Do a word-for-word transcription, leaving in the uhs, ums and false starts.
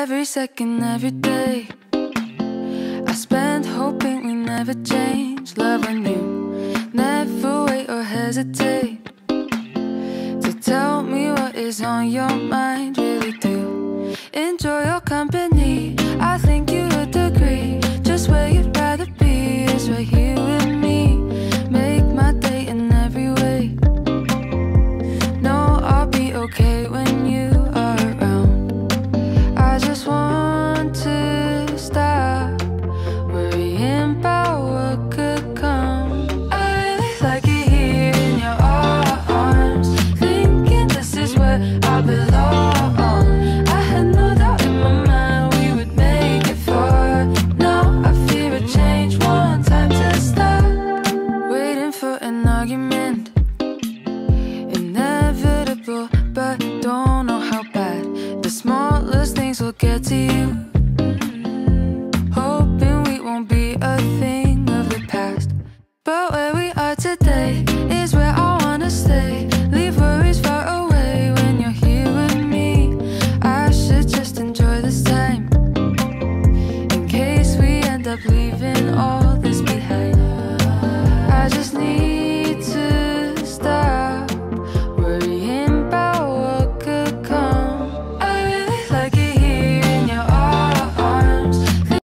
Every second, every day, I spend hoping we never change. Love on you, never wait or hesitate to tell me what is on your mind. Really do enjoy your company. I think you would agree. Just where you'd rather be is right here with me. Make my day in every way. No, I'll be okay when you are around. I just want to stop worrying about what could come. I really like it here in your arms, thinking this is where I belong. I had no doubt in my mind we would make it far. Now I fear a change, one time to stop waiting for an argument. Inevitable, but don't know how bad the smallest things will get to you. Hoping we won't be a thing of the past, but where we are today